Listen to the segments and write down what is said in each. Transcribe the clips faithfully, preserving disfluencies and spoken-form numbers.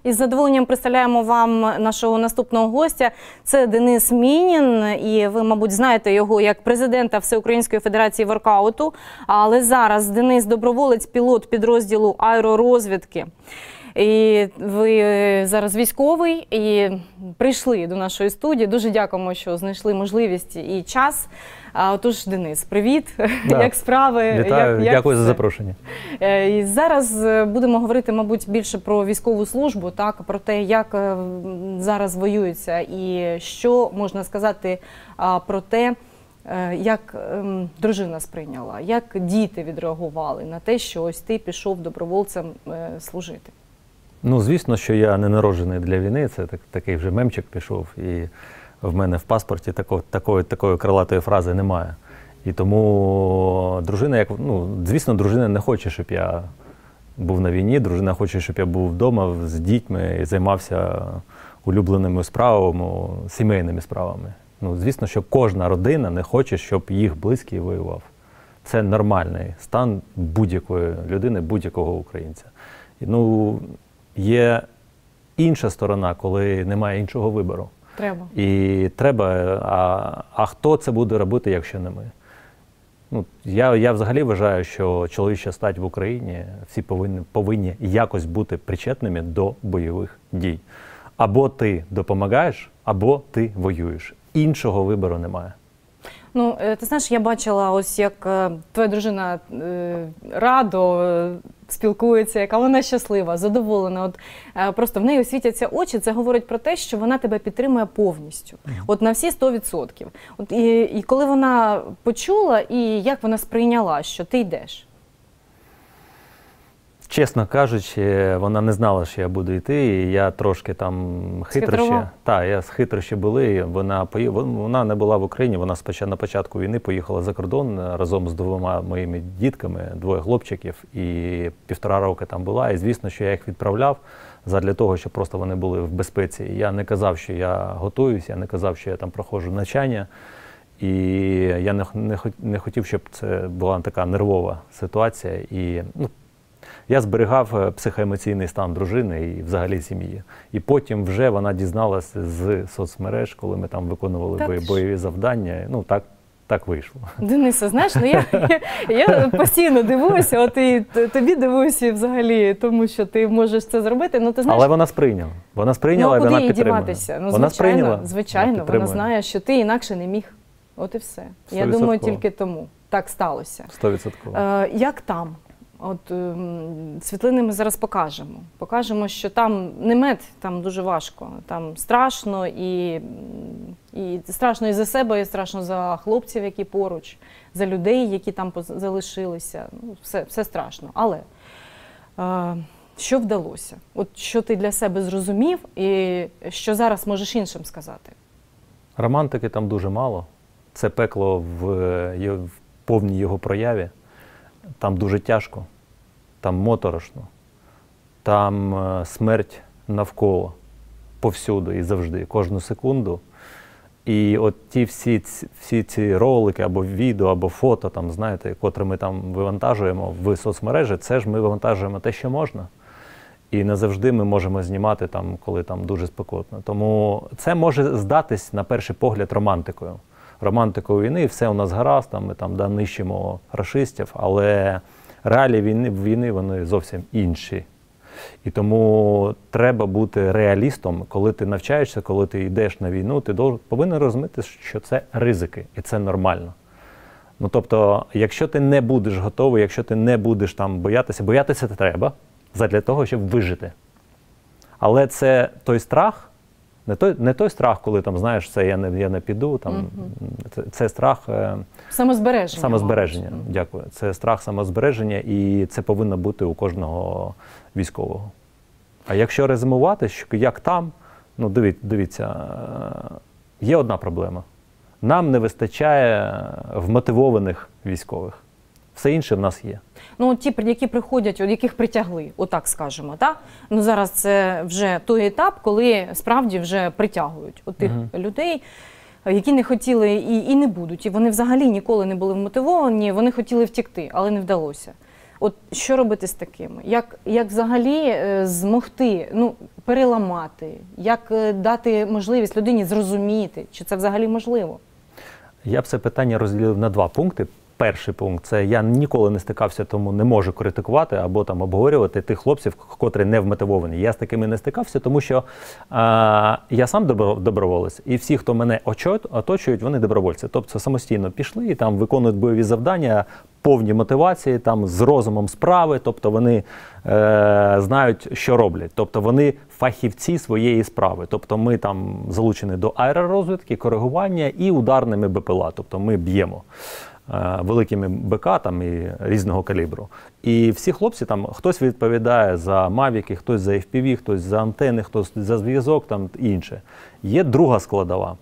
Із задоволенням представляємо вам нашого наступного гостя. Це Денис Мінін, і ви, мабуть, знаєте його як президента Всеукраїнської федерації воркауту. Але зараз Денис – доброволець, пілот підрозділу аеророзвідки. І ви зараз військовий і прийшли до нашої студії. Дуже дякуємо, що знайшли можливість і час. Отож, Денис, привіт. Да. Як справи? Вітаю, як, як дякую все? за запрошення. І зараз будемо говорити, мабуть, більше про військову службу, так, про те, як зараз воюється і що можна сказати про те, як дружина сприйняла, як діти відреагували на те, що ось ти пішов добровольцем служити. Ну, звісно, що я не народжений для війни, це так, такий вже мемчик пішов, і в мене в паспорті тако, такої, такої крилатої фрази немає. І тому дружина, як, ну, звісно, дружина не хоче, щоб я був на війні, дружина хоче, щоб я був вдома з дітьми і займався улюбленими справами, сімейними справами. Ну, звісно, що кожна родина не хоче, щоб їх близький воював. Це нормальний стан будь-якої людини, будь-якого українця. Ну, є інша сторона, коли немає іншого вибору. Треба. І треба, а, а хто це буде робити, якщо не ми? Ну, я, я взагалі вважаю, що чоловіча стать в Україні, всі повинні, повинні якось бути причетними до бойових дій. Або ти допомагаєш, або ти воюєш. Іншого вибору немає. Ну, ти знаєш, я бачила, ось як твоя дружина е, радо е, спілкується, яка вона щаслива, задоволена. От, е, просто в неї світяться очі, це говорить про те, що вона тебе підтримує повністю. От на всі сто відсотків. От, і, і коли вона почула, і як вона сприйняла, що ти йдеш? Чесно кажучи, вона не знала, що я буду йти, і я трошки там хитрощі. Так, я з хитрощі були. Вона, вона не була в Україні, вона спочатку на початку війни поїхала за кордон разом з двома моїми дітками, двоє хлопчиків, і півтора роки там була. І звісно, що я їх відправляв задля того, щоб просто вони були в безпеці. І я не казав, що я готуюсь, я не казав, що я там проходжу навчання. І я не, не, не хотів, щоб це була така нервова ситуація. І, ну, я зберігав психоемоційний стан дружини і взагалі сім'ї. І потім вже вона дізналася з соцмереж, коли ми там виконували так, бойові завдання. Ну, так, так вийшло. Денисе, знаєш, ну я, я, я постійно дивуюся, от і тобі дивуюся взагалі, тому що ти можеш це зробити. Ну, ти знаєш, але вона сприйняла. Вона сприйняла, ну, і вона їй підтримує. діватися? Ну, вона звичайно, сприйняла, звичайно, вона, вона знає, що ти інакше не міг. От і все. сто Я думаю, відсотків. тільки тому так сталося. сто відсотків. Е, як там? От е, світлини ми зараз покажемо. Покажемо, що там не мед, там дуже важко. Там страшно і, і страшно і за себе, і страшно за хлопців, які поруч, за людей, які там залишилися. Ну, все, все страшно. Але е, що вдалося? От що ти для себе зрозумів і що зараз можеш іншим сказати? Романтики там дуже мало. Це пекло в, в повній його прояві. Там дуже тяжко, там моторошно, там е, смерть навколо, повсюду і завжди, кожну секунду. І от ті всі, всі ці ролики, або відео, або фото, там, знаєте, котрі ми там вивантажуємо в соцмережі, це ж ми вивантажуємо те, що можна. І не завжди ми можемо знімати, там, коли там дуже спекотно. Тому це може здатись, на перший погляд, романтикою. Романтикою війни, все у нас гаразд, там, ми там, да, нищимо рашистів, але реалії війни, війни вони зовсім інші. І тому треба бути реалістом, коли ти навчаєшся, коли ти йдеш на війну, ти повинен розуміти, що це ризики, і це нормально. Ну, тобто, якщо ти не будеш готовий, якщо ти не будеш там боятися, боятися треба, задля того, щоб вижити. Але це той страх, Не той, не той страх, коли там, знаєш, це я не, я не піду, там, mm-hmm. це, це страх е, самозбереження. Самозбереження, mm-hmm. дякую. Це страх самозбереження, і це повинно бути у кожного військового. А якщо резюмувати, як там, ну диві, дивіться, є одна проблема. Нам не вистачає вмотивованих військових. Все інше в нас є. Ну, ті, які приходять, от яких притягли, отак скажемо, так? Ну, зараз це вже той етап, коли справді вже притягують от тих uh-huh. людей, які не хотіли і, і не будуть. І вони взагалі ніколи не були вмотивовані, вони хотіли втекти, але не вдалося. От що робити з такими? Як, як взагалі е, змогти, ну, переламати? Як е, дати можливість людині зрозуміти, чи це взагалі можливо? Я б це питання розділив на два пункти. Перший пункт – це я ніколи не стикався, тому не можу критикувати або там обговорювати тих хлопців, котрі не вмотивовані. Я з такими не стикався, тому що а, я сам доброволець, і всі, хто мене оточують, вони добровольці. Тобто самостійно пішли і там виконують бойові завдання, повні мотивації, там з розумом справи, тобто вони е, знають, що роблять. Тобто вони фахівці своєї справи. Тобто ми там залучені до аеророзвідки, коригування і ударними БПЛА, тобто ми б'ємо великими БК там і різного калібру. І всі хлопці там, хтось відповідає за мавіки, хтось за еф пі ві, хтось за антени, хтось за зв'язок, там інше. Є друга складова.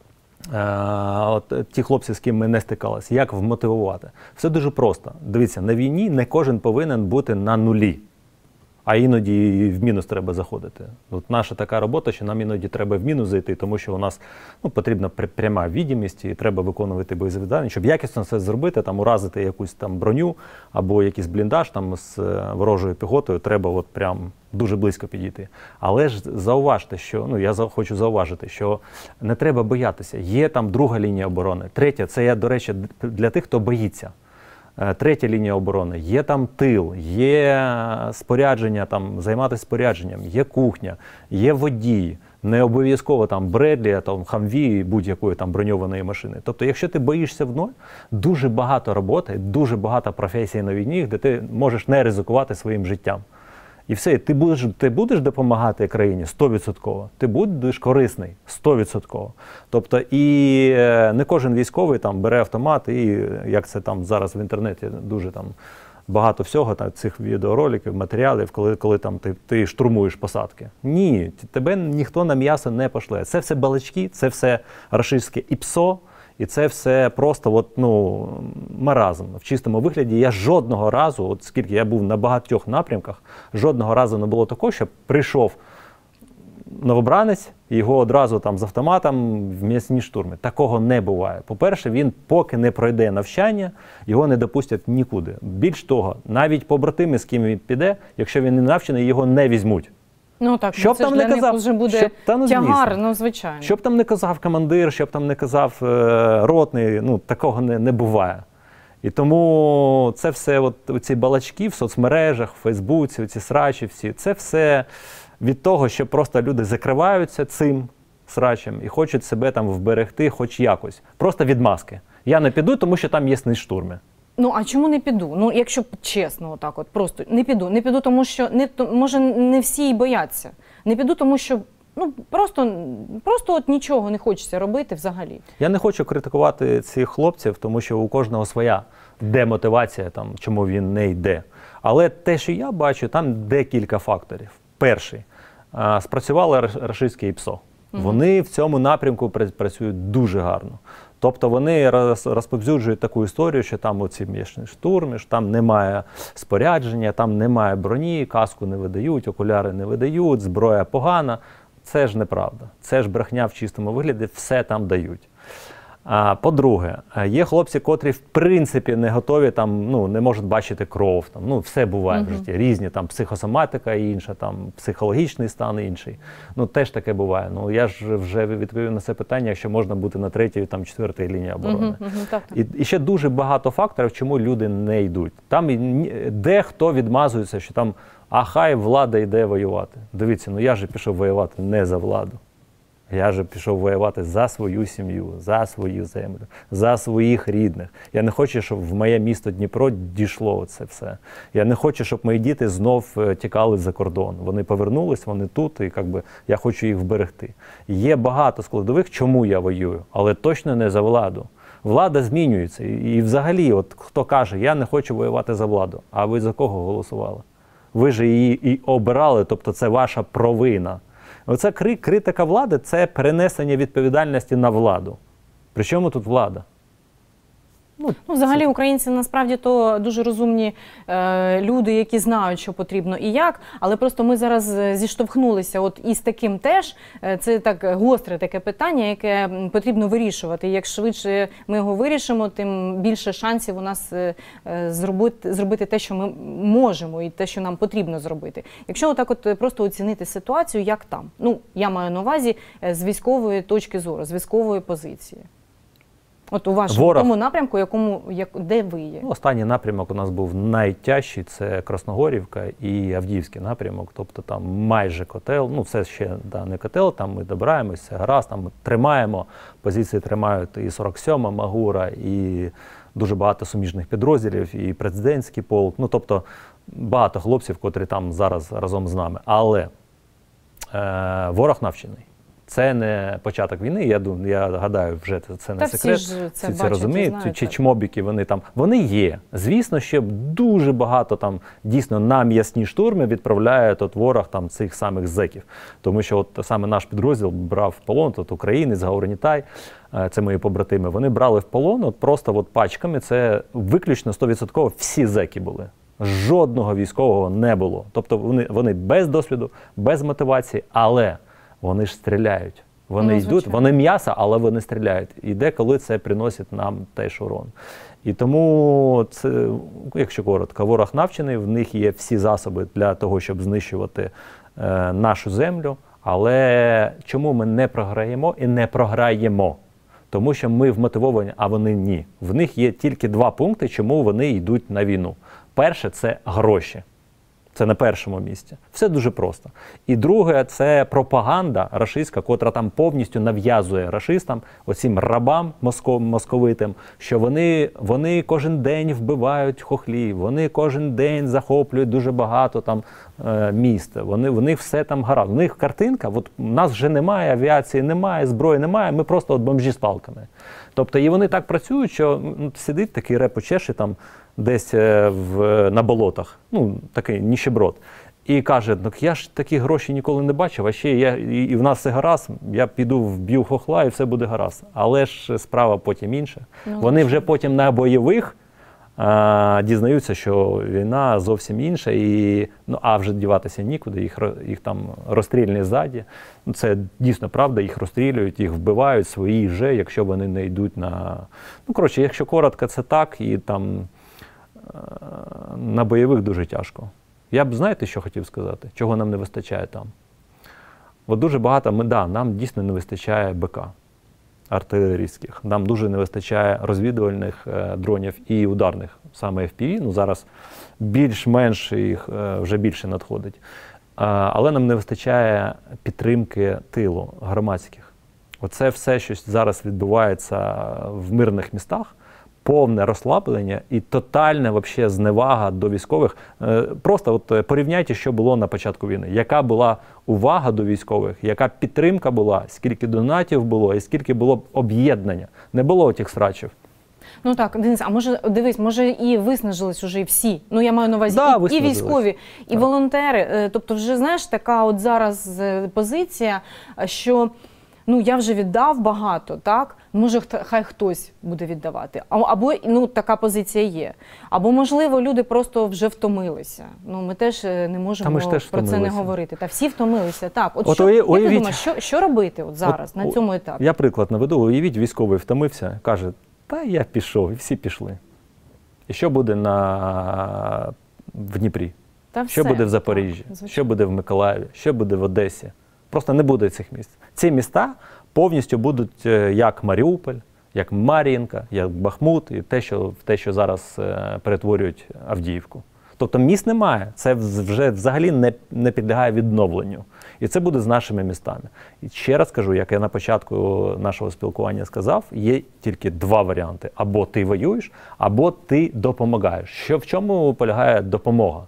Е, от ті хлопці, з ким ми не стикалися, як вмотивувати? Все дуже просто. Dивіться, на війні не кожен повинен бути на нулі. А іноді і в мінус треба заходити. От наша така робота, що нам іноді треба в мінус зайти, тому що у нас ну, потрібна пряма відомість і треба виконувати бойові завдання. Щоб якісно це зробити, там, уразити якусь там броню або якийсь бліндаж там, з ворожою піхотою, треба от прям дуже близько підійти. Але ж зауважте, що, ну я хочу зауважити, що не треба боятися. Є там друга лінія оборони. Третя, це я, до речі, для тих, хто боїться. Третя лінія оборони, є там тил, є спорядження, там, займатися спорядженням, є кухня, є водій, не обов'язково там Бредлі, там Хамві, будь-якої там броньованої машини. Тобто, якщо ти боїшся в ноль, дуже багато роботи, дуже багато професій на війні, де ти можеш не ризикувати своїм життям. І все, ти будеш, ти будеш допомагати країні сто відсотків, ти будеш корисний сто відсотків. Тобто і не кожен військовий там бере автомат і, як це там зараз в інтернеті дуже там багато всього, там, цих відеороликів, матеріалів, коли, коли там ти, ти штурмуєш посадки. Ні, тебе ніхто на м'ясо не пошле. Це все балачки, це все рашистське ІПСО. І це все просто от, ну, маразм. В чистому вигляді я жодного разу, от скільки я був на багатьох напрямках, жодного разу не було такого, щоб прийшов новобранець, і його одразу там з автоматом в м'ясні штурми. Такого не буває. По-перше, він поки не пройде навчання, його не допустять нікуди. Більш того, навіть побратими, з ким він піде, якщо він не навчений, його не візьмуть. Ну так, щоб це там ж для не казав, них вже буде щоб, та, ну, тягар, звісно. ну звичайно. Щоб там не казав командир, щоб там не казав е, ротний, ну такого не, не буває. І тому це все, от, ці балачки в соцмережах, в Фейсбуці, ці срачі всі, це все від того, що просто люди закриваються цим срачем і хочуть себе там вберегти хоч якось. Просто відмазки. Я не піду, тому що там є штурми. Ну, а чому не піду? Ну, якщо чесно, отак от, просто не піду. Не піду, тому що, не, може, не всі й бояться. Не піду, тому що, ну, просто, просто от нічого не хочеться робити взагалі. Я не хочу критикувати цих хлопців, тому що у кожного своя демотивація, там, чому він не йде. Але те, що я бачу, там декілька факторів. Перший. Спрацювали рашистське ІПСО. Угу. Вони в цьому напрямку працюють дуже гарно. Тобто вони розповсюджують таку історію, що там оці м'ясні штурми, що там немає спорядження, там немає броні, каску не видають, окуляри не видають, зброя погана. Це ж неправда. Це ж брехня в чистому вигляді, все там дають. А, по-друге, є хлопці, котрі в принципі не готові, там, ну, не можуть бачити кров. Там, ну, все буває uh-huh. в житті. Різні, там, психосоматика інша, там, психологічний стан інший. Ну, теж таке буває. Ну, я ж вже відповів на це питання, якщо можна бути на третій, там, четвертій лінії оборони. Uh-huh. Uh-huh. Так, так. І, і ще дуже багато факторів, чому люди не йдуть. Там дехто відмазується, що там, а хай влада йде воювати. Дивіться, ну я ж пішов воювати не за владу. Я же пішов воювати за свою сім'ю, за свою землю, за своїх рідних. Я не хочу, щоб в моє місто Дніпро дійшло це все. Я не хочу, щоб мої діти знов тікали за кордон. Вони повернулись, вони тут, і якби, я хочу їх вберегти. Є багато складових, чому я воюю, але точно не за владу. Влада змінюється. І, і взагалі, от хто каже, я не хочу воювати за владу, а ви за кого голосували? Ви ж її і обирали, тобто це ваша провина. Оце критика влади – це перенесення відповідальності на владу. Причому тут влада? Ну, ну, взагалі українці насправді то дуже розумні е, люди, які знають, що потрібно і як, але просто ми зараз зіштовхнулися от із таким теж, це так гостре таке питання, яке потрібно вирішувати. Як швидше ми його вирішимо, тим більше шансів у нас е, зробити, зробити те, що ми можемо і те, що нам потрібно зробити. Якщо отак от просто оцінити ситуацію, як там? Ну, я маю на увазі з військової точки зору, з військової позиції. От у вашому Ворог. тому напрямку, якому, як, де ви є? Ну, останній напрямок у нас був найтяжчий, це Красногорівка і Авдіївський напрямок, тобто там майже котел, ну це ще да, не котел, там ми добираємося, гаразд, там ми тримаємо, позиції тримають і сорок сьома Магура, і дуже багато суміжних підрозділів, і президентський полк, ну тобто багато хлопців, котрі там зараз разом з нами. Але е, ворог навчений. Це не початок війни, я думаю, я гадаю, вже це, це не Та секрет. всі ж це всі це бачать, розуміють. знають, Чи так. чмобіки, вони там, вони є. Звісно, ще дуже багато там дійсно на м'ясні штурми відправляє от ворог там цих самих зеків. Тому що от саме наш підрозділ брав в полон, от українець, Гаурнітай, це мої побратими, вони брали в полон от просто от пачками, це виключно сто відсотків всі зеки були. Жодного військового не було. Тобто вони, вони без досвіду, без мотивації, але вони ж стріляють. Вони Ну, йдуть, звичайно. вони м'ясо, але вони стріляють. І деколи це приносить нам теж урон. І тому, це, якщо коротко, ворог навчений, в них є всі засоби для того, щоб знищувати е, нашу землю. Але чому ми не програємо і не програємо? Тому що ми вмотивовані, а вони ні. В них є тільки два пункти, чому вони йдуть на війну. Перше – це гроші. Це на першому місці. Все дуже просто. І друге, це пропаганда рашистська, котра там повністю нав'язує рашистам, оцім рабам моско, московитим, що вони, вони кожен день вбивають хохлів, вони кожен день захоплюють дуже багато там е, міст. Вони, в них все там гаразд. У них картинка, от у нас вже немає авіації, немає, зброї немає, ми просто от бомжі з палками. Тобто і вони так працюють, що ну, сидить такий репочеші там, десь в, на болотах, ну, такий ніщеброд, і каже, ну, я ж такі гроші ніколи не бачив, а ще я, і, і в нас все гаразд, я піду вб'ю хохла і все буде гаразд. Але ж справа потім інша. Ну, Вони вже потім на бойових а, дізнаються, що війна зовсім інша, і, ну, а вже діватися нікуди, їх, їх там розстрілюють ззаді. Ну, це дійсно правда, їх розстрілюють, їх вбивають свої вже, якщо вони не йдуть на... Ну, коротше, якщо коротко, це так, і там... На бойових дуже тяжко. Я б, знаєте, що хотів сказати? Чого нам не вистачає там? От дуже багато, ми, да, нам дійсно не вистачає БК артилерійських, нам дуже не вистачає розвідувальних е, дронів і ударних, саме еф пі ві, ну зараз більш-менш їх е, вже більше надходить. Е, але нам не вистачає підтримки тилу громадських. Оце все, що зараз відбувається в мирних містах, повне розслаблення і тотальна вообще зневага до військових. Просто от порівняйте, що було на початку війни. Яка була увага до військових, яка підтримка була, скільки донатів було і скільки було об'єднання. Не було тих срачів. Ну так, Денис, а може, дивись, може і виснажились уже всі. Ну я маю на увазі Да, і, і військові, і так. волонтери. Тобто вже, знаєш, така от зараз позиція, що ну я вже віддав багато, так? Може, хай хтось буде віддавати. Або, ну, така позиція є. Або, можливо, люди просто вже втомилися. Ну, ми теж не можемо теж про це не говорити. Та всі втомилися. Так, от, от що, уявіть, як ти думаєш, що, що робити от зараз, от, на цьому етапі? Я приклад наведу. Уявіть, військовий втомився, каже, та я пішов, і всі пішли. І що буде на... в Дніпрі? Та що все. буде в Запоріжжі? Так, що буде в Миколаєві? Що буде в Одесі? Просто не буде цих місць. Ці міста повністю будуть як Маріуполь, як Мар'їнка, як Бахмут і те, що, те, що зараз е, перетворюють Авдіївку. Тобто міст немає, це вже взагалі не, не підлягає відновленню. І це буде з нашими містами. І ще раз кажу, як я на початку нашого спілкування сказав, є тільки два варіанти. Або ти воюєш, або ти допомагаєш. Що, в чому полягає допомога?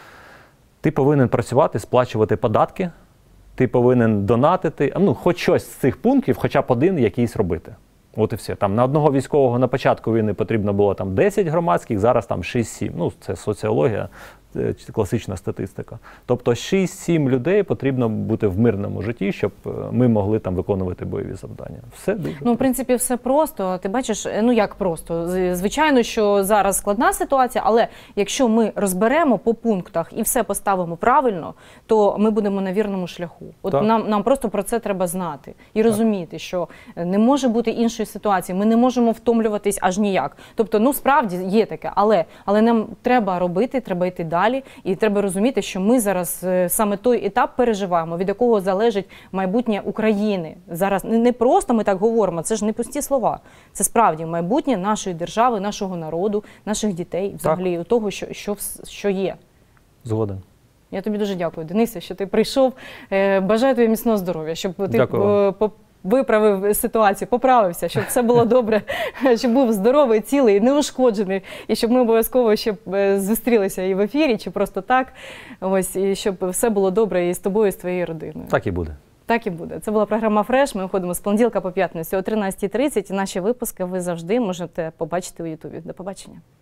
Ти повинен працювати, сплачувати податки, ти повинен донатити, ну, хоч щось з цих пунктів, хоча б один якийсь робити. От і все. Там на одного військового на початку війни потрібно було там десять громадських, зараз там шість-сім. Ну, це соціологія, е, класична статистика. Тобто шість-сім людей потрібно бути в мирному житті, щоб е, ми могли там виконувати бойові завдання. Все дуже Ну, в просто. принципі, все просто. Ти бачиш, ну як просто? З- Звичайно, що зараз складна ситуація, але якщо ми розберемо по пунктах і все поставимо правильно, то ми будемо на вірному шляху. От Так. нам, нам просто про це треба знати і розуміти, що не може бути іншої ситуації. Ми не можемо втомлюватись аж ніяк. Тобто, ну справді є таке, але, але нам треба робити, треба йти далі, і треба розуміти, що ми зараз е, саме той етап переживаємо, від якого залежить майбутнє України. Зараз не не просто ми так говоримо, це ж не пусті слова. Це справді майбутнє нашої держави, нашого народу, наших дітей, взагалі того, що, що, вс- що є. Згоден. Я тобі дуже дякую, Денисе, що ти прийшов. Е, Бажаю тобі міцного здоров'я, щоб ти Дякую вам. е, поп- виправив ситуацію, поправився, щоб все було добре, щоб був здоровий, цілий, неушкоджений, і щоб ми обов'язково ще е, зустрілися і в ефірі, чи просто так, ось, і щоб все було добре і з тобою, і з твоєю родиною. Так і буде. Так і буде. Це була програма «Фреш». Ми виходимо з понеділка по п'ятницю о тринадцятій тридцять. І наші випуски ви завжди можете побачити у Ютубі. До побачення.